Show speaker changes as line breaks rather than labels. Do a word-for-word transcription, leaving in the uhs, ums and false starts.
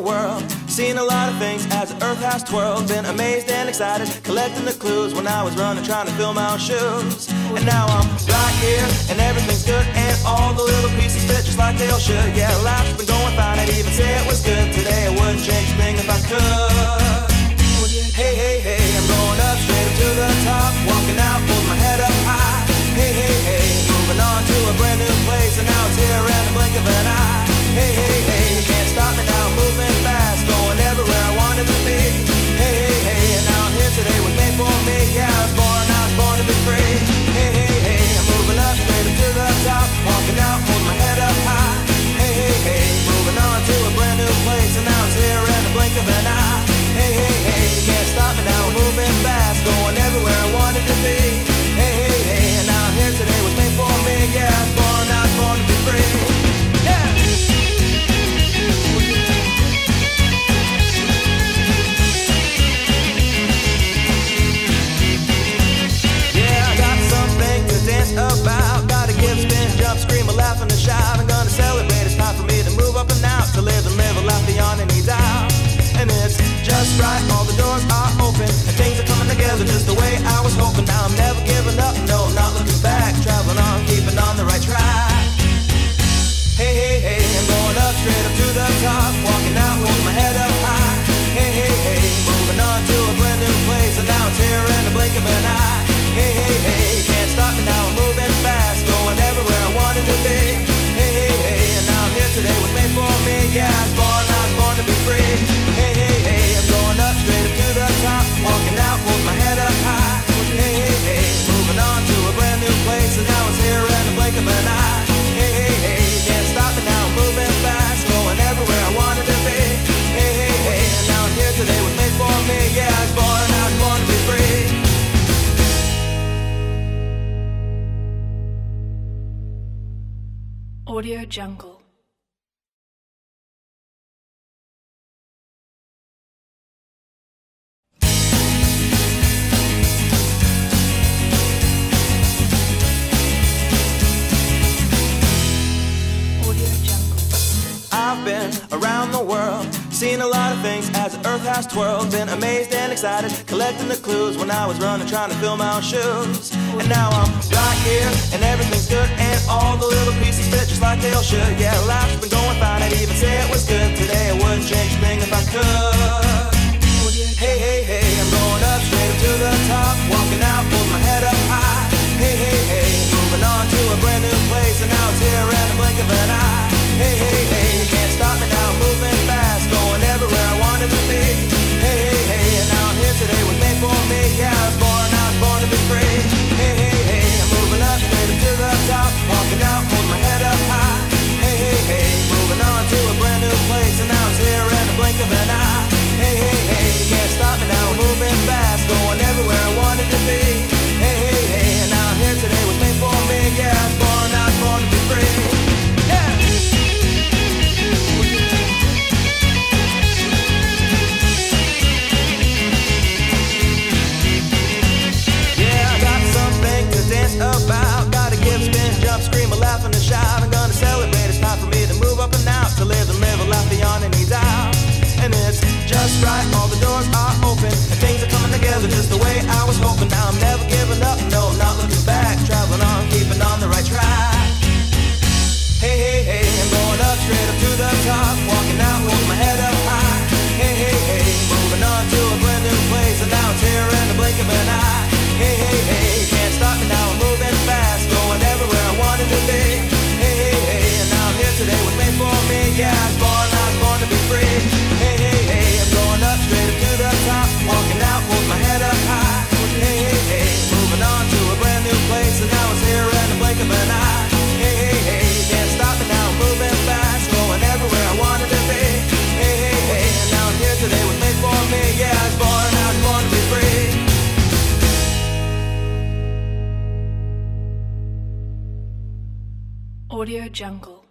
world, seen a lot of things as the earth has twirled. Been amazed and excited, collecting the clues when I was running, trying to fill my own shoes. And now I'm right here, and everything's good, and all the little pieces fit just like they all should. Yeah, life's been going fine, I'd even say it was good today. I wouldn't change a thing if I could. Hey, hey, hey, I'm going up straight up to the top, walking out, hold my head up high. Hey, hey, hey, moving on to a brand new place, and now it's here in the blink of an eye. Hey, hey, hey, you can't stop me now, moving fast, going everywhere I wanted to be. Hey, hey, hey, and now I'm here today, was made for me. Yeah, I was born, I was born to be free. Hey, hey, hey, I'm moving up straight up to the top, walking out, hold my head up high. Hey, hey, hey, moving on to a brand new place, and now it's here in the blink of an eye. Hey, hey, hey, you can't stop me now, moving fast, going everywhere I wanted to be. Hey, hey, hey, and now I'm here today, was made for me. Yeah, I was born, I was born to be free. Yeah. About, gotta give, spin, jump, scream, a laugh, and a shout. I'm gonna celebrate, it's time for me to move up and out, to live and live a life beyond any doubt. And it's just right, all the doors are open, and things are coming together just the way I was hoping. Now I'm never giving up, no, not looking back, traveling on, keeping on the right track. Hey, hey, hey, I'm going up, straight up to the top, walking out, holding my head up high. Hey, hey, hey, moving on to a brand new place, and now it's here in the blink of an eye. Hey, hey, hey, can't stop me now, I'm moving fast, going everywhere I wanted to be. Hey, hey, hey, and now I'm here today, was made for me. Yeah, I was born, I was born to be free. Hey, hey, hey, I'm going up, straight up to the top, walking out, hold my head up high. Hey, hey, hey, moving on to a brand new place, and now it's here in the blink of an eye. Hey, hey, hey, can't stop me now, I'm moving fast, going everywhere I wanted to be. Hey, hey, hey, and now I'm here today, was made for me. Yeah, I was born, I was born to be free.
Audio Jungle.
I've been around the world, seen a lot of things as the earth has twirled. Been amazed and excited, collecting the clues when I was running, trying to fill my own shoes. And now I'm right here, and everything's good, and all the little pieces fit just like they all should. Yeah, life's been going fine, I'd even say it was good today. I wouldn't change a thing if I could. Hey, hey, hey, I'm going up, straight up to the top, walking out, hold my head up high. Hey, hey, hey, moving on to a brand new place, and now it's here in the blink of an eye. Hey, hey, hey, you can't stop me now, moving fast, going everywhere I wanted to be. Hey, hey, hey, and now I'm here today, was made for me. Yeah, I was born, I was born to be free. Hey, hey, hey, I'm moving up, straight up to the top, walking out, holding my head up high. Hey, hey, hey, moving on to a brand new place, and now it's here in the blink of an eye. Hey, hey, hey, you can't stop me now, moving fast, going everywhere I wanted to be. Hey, hey, hey, and now I'm here today, was made for me. Yeah, I was born, I was born to be free. Yeah. About, gotta give, spin, jump, scream, a laugh, and a shout. I'm gonna celebrate, it's time for me to move up and out, to live and live a life beyond any doubt. And it's just right, all the doors are open, and things are coming together just the way I was hoping. Now I'm never giving up, no, not looking back, traveling on, keeping on the right track. Hey, hey, hey, I'm going up, straight up to the top, walking out, holding my head up high. Hey, hey, hey, moving on to a brand new place, and now it's here in the blink of an eye. Hey, hey, hey, can't stop me now, I'm moving fast, going everywhere I wanted to be. Hey, hey, hey, and now I'm here today, was made for me. Yeah, I was born, I was born to be free. Hey, hey, hey, I'm going up, straight up to the top, walking out, holding my head up high. Hey, hey, hey, moving on to a brand new place, and now it's here in the blink of an eye. Hey, hey, hey, can't stop me now, I'm moving fast, going everywhere I wanted to be. Hey, hey, hey, and now I'm here today, was made for me. Yeah, I was born, I was born to be free.
Audio Jungle.